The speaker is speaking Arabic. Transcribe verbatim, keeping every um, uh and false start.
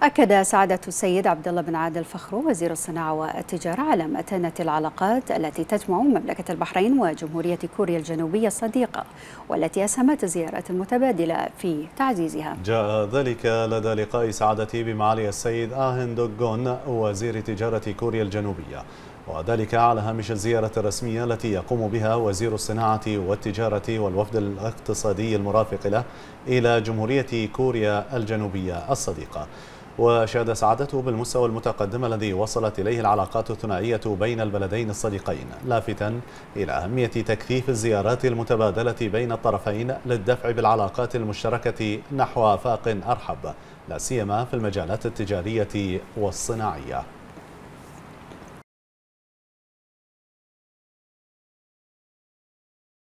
أكد سعادة السيد عبد الله بن عادل فخرو وزير الصناعة والتجارة على متانة العلاقات التي تجمع مملكة البحرين وجمهورية كوريا الجنوبية الصديقة، والتي أسهمت الزيارات المتبادلة في تعزيزها. جاء ذلك لدى لقاء سعادته بمعالي السيد آهن دوك جون وزير تجارة كوريا الجنوبية، وذلك على هامش الزيارة الرسمية التي يقوم بها وزير الصناعة والتجارة والوفد الاقتصادي المرافق له إلى جمهورية كوريا الجنوبية الصديقة. وشهد سعادته بالمستوى المتقدم الذي وصلت إليه العلاقات الثنائية بين البلدين الصديقين، لافتاً إلى أهمية تكثيف الزيارات المتبادلة بين الطرفين للدفع بالعلاقات المشتركة نحو آفاق أرحب، لا سيما في المجالات التجارية والصناعية.